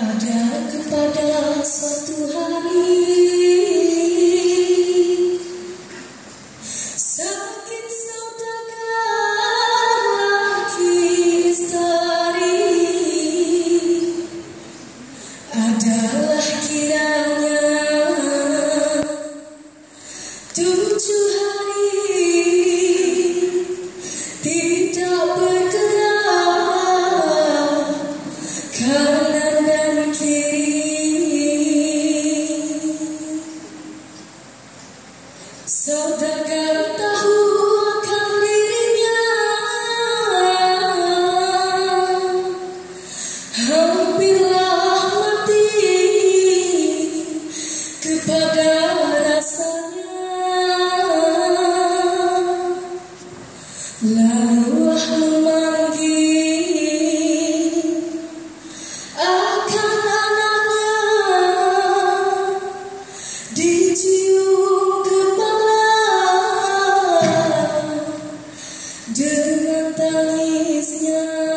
Ada kepada suatu hari sakit saudagar laki istri adalah kiranya 7 hari tidak bergerak kanan dan kiri. Saudagar tahu akan dirinya hampirlah mati kepada rasanya. Lalulah memanggil akan anaknya, dicium kepala dengan tangisnya.